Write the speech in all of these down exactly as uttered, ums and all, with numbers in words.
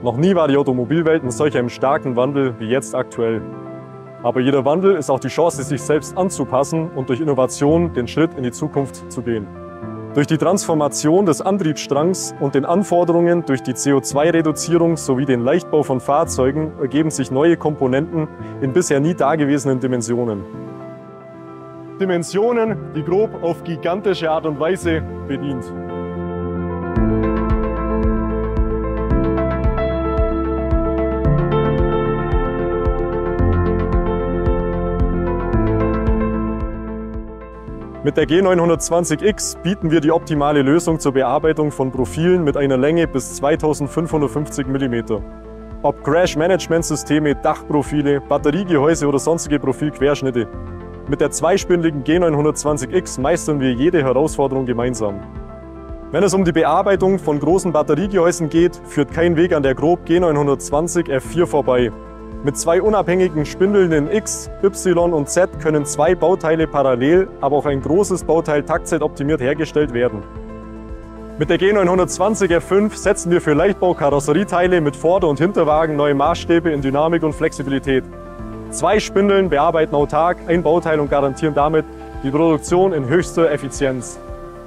Noch nie war die Automobilwelt in solch einem starken Wandel wie jetzt aktuell. Aber jeder Wandel ist auch die Chance, sich selbst anzupassen und durch Innovation den Schritt in die Zukunft zu gehen. Durch die Transformation des Antriebsstrangs und den Anforderungen durch die C O zwei Reduzierung sowie den Leichtbau von Fahrzeugen ergeben sich neue Komponenten in bisher nie dagewesenen Dimensionen. Dimensionen, die Grob auf gigantische Art und Weise bedient. Mit der G neunhundertzwanzig X bieten wir die optimale Lösung zur Bearbeitung von Profilen mit einer Länge bis zweitausendfünfhundertfünfzig Millimeter. Ob Crash-Management-Systeme, Dachprofile, Batteriegehäuse oder sonstige Profilquerschnitte. Mit der zweispindligen G neunhundertzwanzig X meistern wir jede Herausforderung gemeinsam. Wenn es um die Bearbeitung von großen Batteriegehäusen geht, führt kein Weg an der Grob G neunhundertzwanzig F vier vorbei. Mit zwei unabhängigen Spindeln in X, Y und Z können zwei Bauteile parallel, aber auch ein großes Bauteil taktzeit-optimiert hergestellt werden. Mit der G neunhundertzwanzig F fünf setzen wir für Leichtbau-Karosserieteile mit Vorder- und Hinterwagen neue Maßstäbe in Dynamik und Flexibilität. Zwei Spindeln bearbeiten autark ein Bauteil und garantieren damit die Produktion in höchster Effizienz.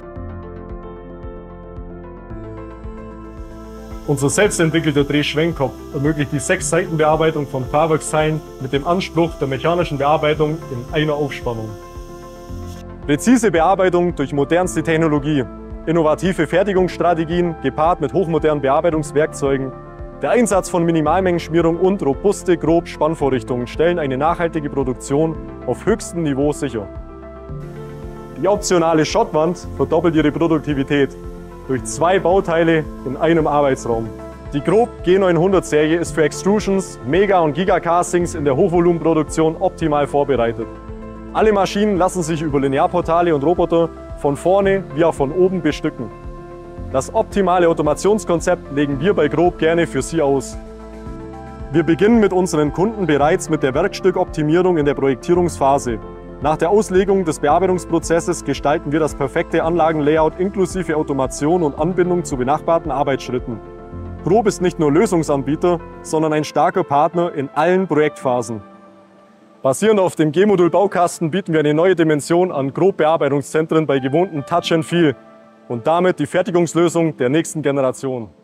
Unser selbstentwickelter Drehschwenkkopf ermöglicht die Sechs-Seiten-Bearbeitung von Fahrwerksteilen mit dem Anspruch der mechanischen Bearbeitung in einer Aufspannung. Präzise Bearbeitung durch modernste Technologie, innovative Fertigungsstrategien gepaart mit hochmodernen Bearbeitungswerkzeugen, der Einsatz von Minimalmengenschmierung und robuste Grob-Spannvorrichtungen stellen eine nachhaltige Produktion auf höchstem Niveau sicher. Die optionale Schottwand verdoppelt ihre Produktivität durch zwei Bauteile in einem Arbeitsraum. Die Grob G neunhundert Serie ist für Extrusions, Mega- und Gigacastings in der Hochvolumenproduktion optimal vorbereitet. Alle Maschinen lassen sich über Linearportale und Roboter von vorne wie auch von oben bestücken. Das optimale Automationskonzept legen wir bei Grob gerne für Sie aus. Wir beginnen mit unseren Kunden bereits mit der Werkstückoptimierung in der Projektierungsphase. Nach der Auslegung des Bearbeitungsprozesses gestalten wir das perfekte Anlagenlayout inklusive Automation und Anbindung zu benachbarten Arbeitsschritten. Grob ist nicht nur Lösungsanbieter, sondern ein starker Partner in allen Projektphasen. Basierend auf dem G-Modul-Baukasten bieten wir eine neue Dimension an Grob-Bearbeitungszentren bei gewohnten Touch and Feel und damit die Fertigungslösung der nächsten Generation.